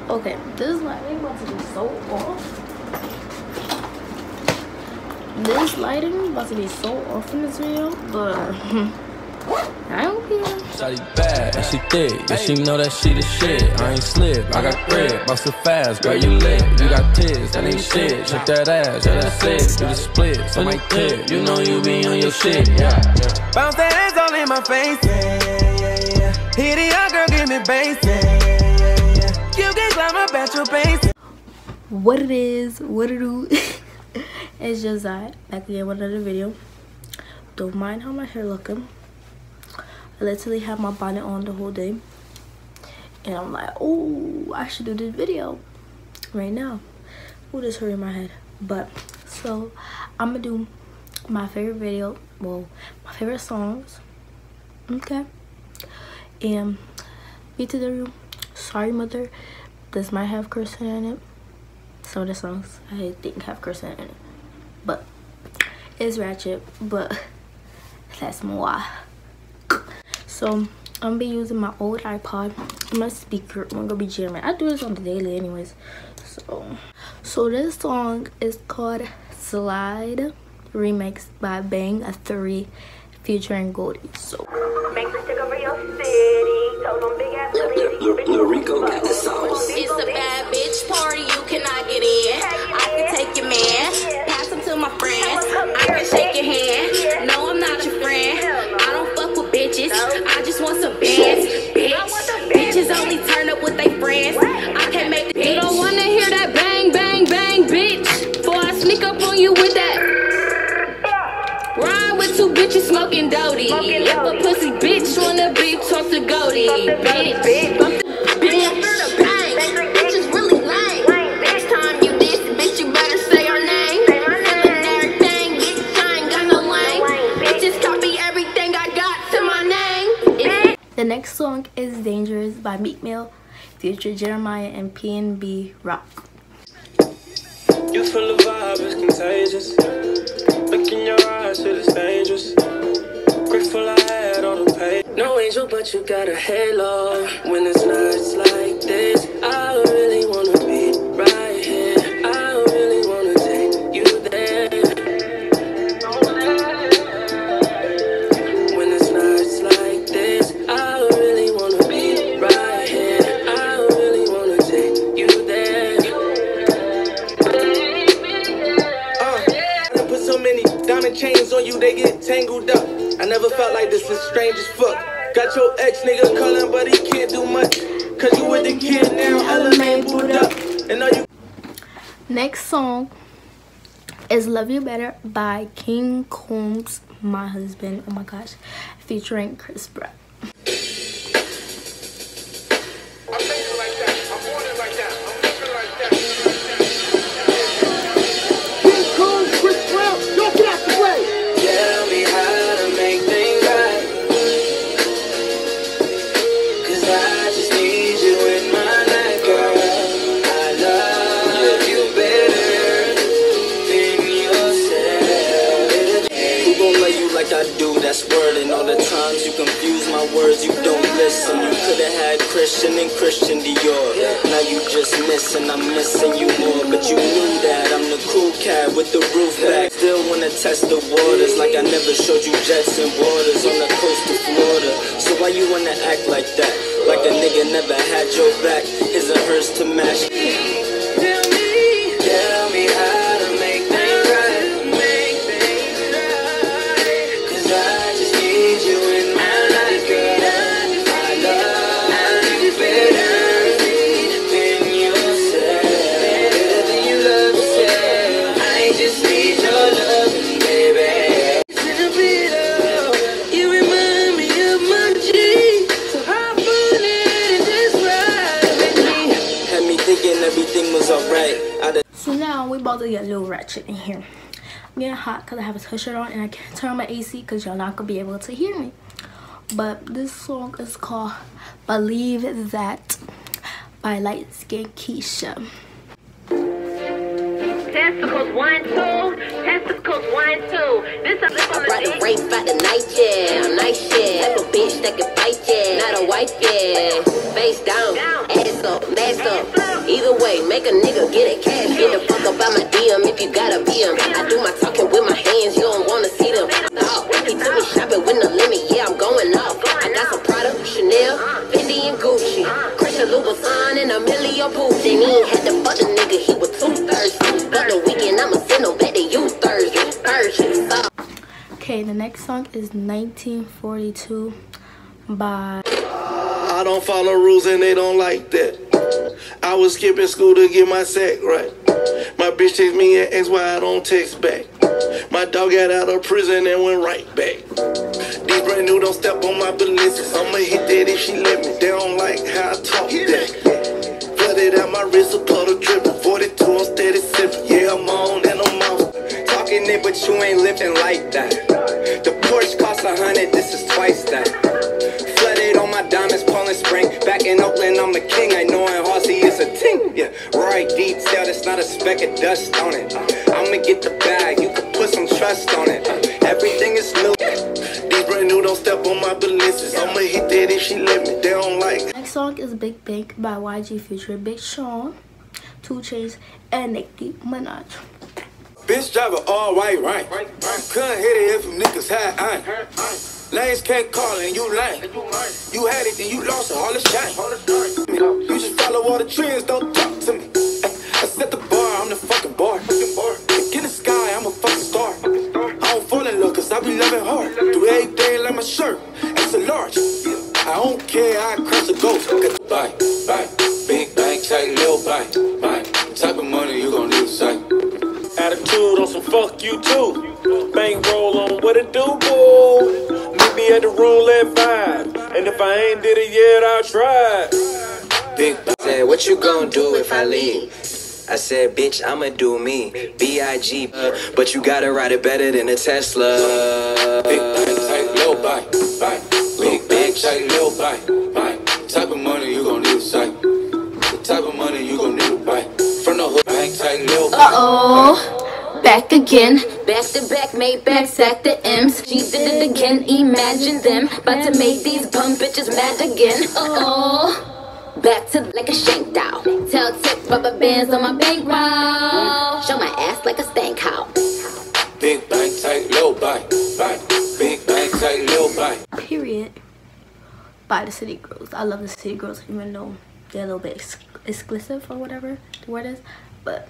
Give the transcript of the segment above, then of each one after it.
Okay, this lighting about to be so off. This lighting about to be so off in this video, but I don't care. Shawty bad and she thick, yeah she know that she the shit. I ain't slip, I got grip, bust it fast, girl you lit. You got tits, that ain't shit. Check that ass, yeah that's it. Do the splits, I might clip, you know you be on your shit. Yeah. Bounce that ass all in my face. Hit it up, girl, give me bass. You can climb up at your base. What it is, what it do? It's just that back again with another video. Don't mind how my hair looking. I literally have my bonnet on the whole day, and I'm like, oh, I should do this video right now. Oh, this hurt in my head. But so I'm gonna do my favorite video, well, my favorite songs. Okay, and be to the room. Sorry, mother, this might have cursing in it. Some of the songs I think have cursing in it, but it's ratchet. But that's more. So I'm gonna be using my old iPod, my speaker. I'm gonna be jamming. I do this on the daily anyways. So this song is called Slide, remixed by Bang 3 featuring Goldie. So make the stick over your city. Told them big ass Rico got the sauce. It's a bad bitch party, you cannot get in. I can take your man, pass him to my friends. I can shake your hand. No, I'm not your friend. I don't fuck with bitches. I just want some bands. Bitches only turn up with their friends. I can't make the bitch. You don't wanna hear that bang, bang, bang, bitch. Before I sneak up on you with that. Ride with two bitches smoking doty. If a pussy bitch wanna be, talk to Goldie, bitch. the next song is Dangerous by Meek Mill, featuring Jeremiah and PNB Rock. You feel the vibe, it's contagious. Look in your eyes, feel it's dangerous. Grateful I had all the pain. No angel, but you got a halo. When it's nights like this, I really wanna be right here. I really wanna take you there. When it's nights like this, I really wanna be right here. I really wanna take you there. I put so many diamond chains on you, they get tangled up. I never felt like this, is strange as fuck. Got your ex nigga calling, but he can't do much. Cause you with the kid now, element booed up. And are you. Next song is Love You Better by King Combs, my husband, oh my gosh, featuring Chris Brown. That's wording. All the times you confuse my words, you don't listen. You could've had Christian and Christian Dior. Now you just missing, I'm missing you more. But you knew that I'm the cool cat with the roof back. Still wanna test the waters, like I never showed you jets and waters on the coast of Florida. So why you wanna act like that? Like a nigga never had your back. His and hers to match. Tell me how to make things right. So now we about to get a little ratchet in here. I'm getting hot because I have a t-shirt on and I can't turn on my AC because y'all not gonna be able to hear me. But this song is called Believe That by Light Skin Keisha. Testicles 1, 2. Testicles 1, 2. This is on the Ride the rape by the night, yeah. Night, yeah. Type of bitch that can fight, yeah. yeah, not a wife, yeah. Face down, ass up, mask up. Either way, make a nigga get a cash. Get the fuck up out my DM if you gotta be him. I do my talking with my hands, you don't wanna see them. Oh, he took me shopping with no limit, yeah, I'm going off. I got some Prada, Chanel, Fendi and Gucci, Christian Louboutin and Emilio Pucci. He ain't had to fuck the nigga, he was too thirsty. But the weekend, I'ma send him back to you Thursday. Okay, the next song is 1942 by... I don't follow rules and they don't like that. I was skipping school to get my sack right. My bitch text me and asked why I don't text back. My dog got out of prison and went right back. These brand new don't step on my balances. I'ma hit that if she let me. They don't like how I talk that. Flooded out my wrist, a puddle dripping. 42, I'm steady sipping. Yeah, I'm on and I'm off. Talking it, but you ain't living like that. The Porsche costs 100, this is twice that. Flooded on my diamonds, Poland Spring. Back in Oakland, I'm a king. I know in Horsey it's a ting. Yeah, right detail, there's not a speck of dust on it. I'ma get the bag, you can put some trust on it. Everything is new. These brand new don't step on my balances. I'ma hit that if she let me. They don't like. Next song is Big Bank by YG featuring Big Sean, 2 Chainz, and Nicki Minaj. Bitch driver all white, right? Couldn't hit it if you niggas had iron. Lanes can't call and you lame. You had it, then you lost it, all the shine. You just follow all the trends, don't talk to me. I set the bar, I'm the fucking bar. In the sky, I'm a fucking star. I don't fall in love, cause I be loving hard. Do everything like my shirt, it's a large. I don't care, I cross the ghost. Bye, big bank, tight, little bite. Type of money you gon' need sight. Attitude on some fuck you too. Bankroll on what it do, boo. Meet me at the roulette 5. And if I ain't did it yet, I'll try. Big said, what you gon' do if I leave? I said, bitch, I'ma do me. B.I.G. But you gotta ride it better than a Tesla. Big bank, tight, little bite. Big bank, tight, little bite. Type of money you gon' need sight. The type of money you gon' need to buy. From the hood, bank, tight, little bite. Uh-oh, back again. Back to back, made back, sack the M's. She did it again, imagine them. About to make these bum bitches mad again. Uh-oh, back to like a shank doll. Tell tip rubber bands on my bankroll. Show my ass like a stank cow. Big bank, tight, little bite. Big bank, tight, little bite. Period. By the City Girls. I love the City Girls, even though they're a little bit exclusive or whatever the word is, but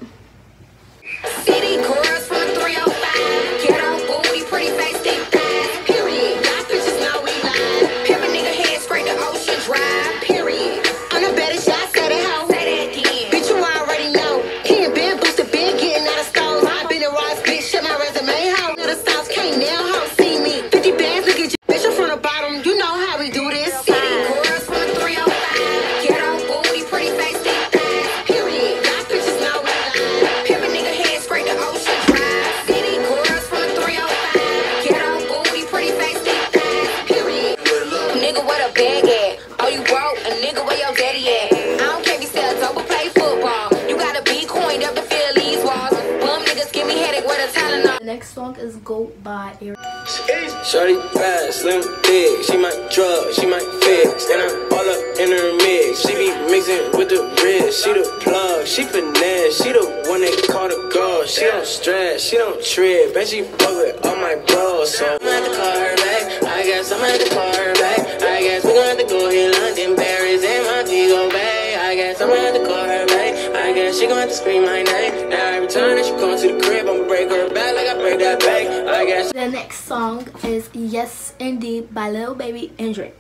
City girls from 305. Get on booty, pretty face, thick thighs. Period. Y'all bitches know we lie. Pimp a nigga head straight to Ocean Drive. Period. I'm the baddest shot, said it how. Say that again. Bitch, you already know. He ain't been boosted, been getting out of stores. I been a Ross, bitch, shut my resume out. Now the South can't now hoe see me. 50 bands, look at you. Bitch, I'm from the bottom. You know how we do this. City girls from 305. Get on booty, pretty face, thick thighs. Period. Y'all bitches know we lie. Pimp a nigga head straight to Ocean Drive. City girls from 305. Get on booty, pretty face, thick thighs. Period. Nigga, what a bag at? Oh, you broke? A nigga, where your daddy at? I don't care if you sell dope or play football. You gotta be coined up to fill these walls. Bum niggas give me headache with a Tylenol. the next song is Goat by Eric. Shorty bad, slim, big. She might drug, she might fix. And I'm all up in her mix. She be mixing with the wrist. She the plug, she finesse. She the one they call the girl. She don't stress, she don't trip. And she fuck with all my bros. So I'm at the call her back. I guess I'm at the call her back. I guess we gon' have to go hit London, Paris, and Montego Bay. I guess I'm at the call her back. I guess she gon' have to scream my name. Now every time that she comes to the crib, I'ma break her back like I break that back. I guess. The next song is Yes Indeed by Lil Baby and Drake.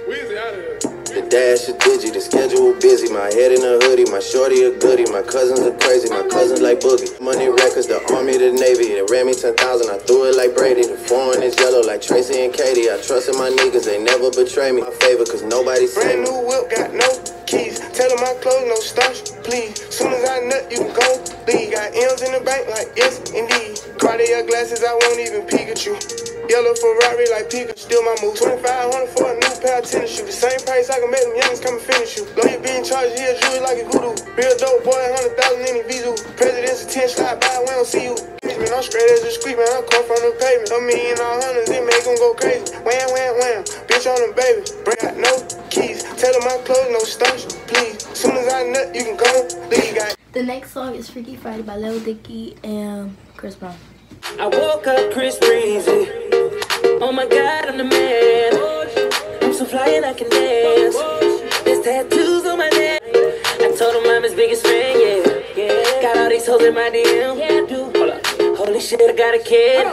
The dash is digi, the schedule busy. My head in a hoodie, my shorty a goodie. My cousins are crazy, my cousins like Boogie. Money records, the army, the navy. They ran me 10,000, I threw it like Brady. The foreign is yellow like Tracy and Katie. I trusted my niggas, they never betray me. My favor, cause nobody say me. Brand new whip, got no keys. Tell them my clothes, no starch, please. Soon as I nut, you can go leave. Got M's in the bank like yes, indeed. Cartier glasses, I won't even peek at you. Yellow Ferrari like Pika, still my move. 2,500 for a new pair of tennis shoes. The same price I can make them youngins come and finish you. Lawyer being charged, yeah, jewelry like a voodoo. Real dope boy, 100,000 in the Vizu. President's attention, slide by, we don't see you. Man, I'm straight as a street, man, I come from the pavement. $1 million all hundreds, it make them go crazy. Wham, wham, wham. Bitch on them, baby. Bring out no keys. Tell them my clothes, no starch, please. Soon as I nut, you can go leave. The next song is Freaky Friday by Lil Dicky and Chris Brown. I woke up Chris Breezy. Oh my God, I'm the man. I'm so fly and I can dance. There's tattoos on my neck. I told him I'm his biggest fan, yeah. Got all these hoes in my DM. Yeah, I do. Hold up. Holy shit, I got a kid.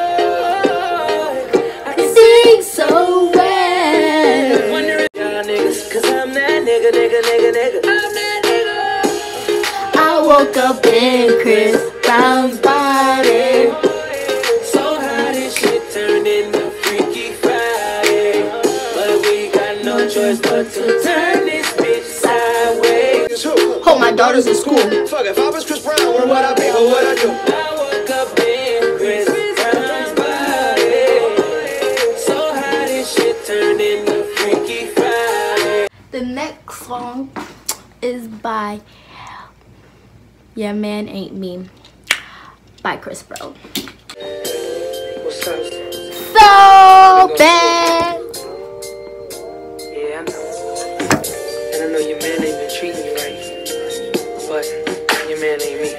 I can Sing so well. wonder if y'all niggas, cause I'm that nigga. I'm that nigga. I woke up in Chris Brown's body. So how this shit turned into Freaky Friday. But we got no choice but to turn this bitch sideways. Hold my daughters in school. Fuck, if I was Chris Brown, where would I be? What would I do? I woke up in Chris Brown's body. So how this shit turned into Freaky Friday. The next song is by Yeah Man Ain't Me by Chris Brown. What's up? So bad. Yeah, I know. And I know your man ain't been treating you right. But your man ain't me.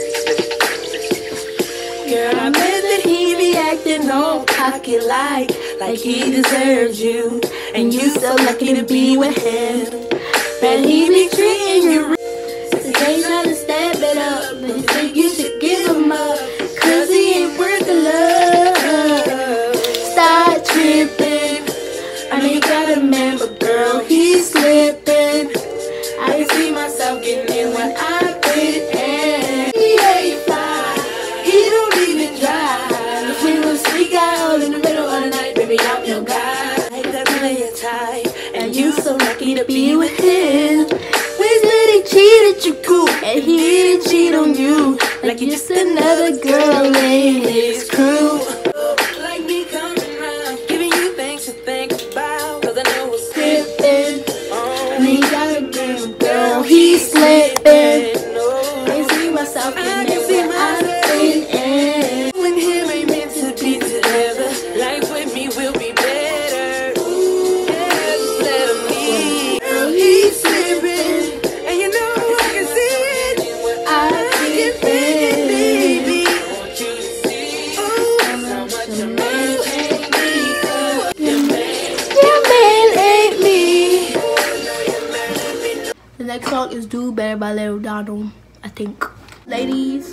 Girl, I bet that he be acting all cocky like he deserves you. And you so lucky to be with him. But he be treating you. Today trying to step it up, but you think you should give him up. Cause he ain't worth the love. Stop tripping. I know you got a man, but girl, he's slipping. I can see myself getting in when I fit in. He ain't fly, he don't even drive. If we was sneak out in the middle of the night, baby, I'm your guy. Like that player type, and you so lucky to be with him. Wish that he cheated you cool, and he didn't cheat on you. Like you're just another girl in his crew. Like me coming round, giving you things to think about. Cause I know what's Tripping, and he got a girl, girl, he's slipping. I see myself in there when I fit in. when him ain't meant to be together. Life with me will be better. Yeah, just let him be. Girl, he's slipping, and you know I can see it. I get fit, Baby, I want you to see how much a man ain't me. your man ain't me. The next song is Do Better by Lil Donald, I think. Ladies,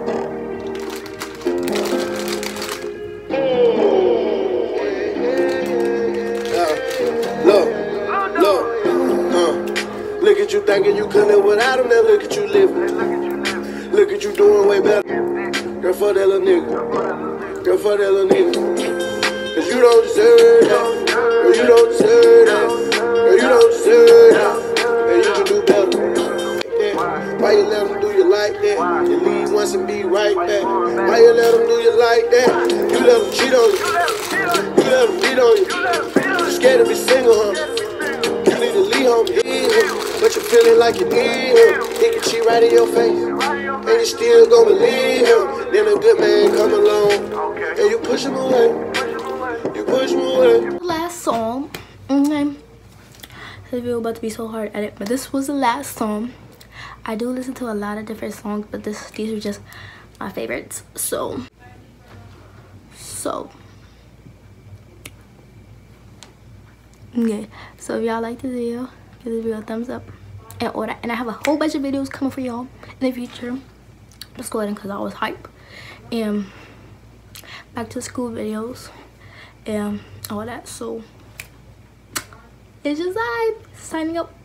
Look at you thinking you could live without him, now look at you living. Look at you doing way better. Girl, fuck that little nigga. Girl, fuck that little nigga. Cause you don't deserve that. Girl, you don't deserve that. Girl, you don't deserve that. And you can do better. Yeah. Why you let him do you like that? You leave once and be right back. Why you let him do you like that? You let him cheat on you. You let him beat on you. You scared to be single, huh? You need to leave home, but you're feeling like you need him. He can cheat right in your face, and you still gonna believe him. Then a good man come along, and you push him away. You push him away. last song. Okay. This video about to be so hard to edit, but this was the last song. I do listen to a lot of different songs, but these are just my favorites. So okay, so if y'all like this video, give this video a thumbs up and all that. And I have a whole bunch of videos coming for y'all in the future. Let's go ahead, because I was hype. And back to school videos and all that. So it's just I signing up.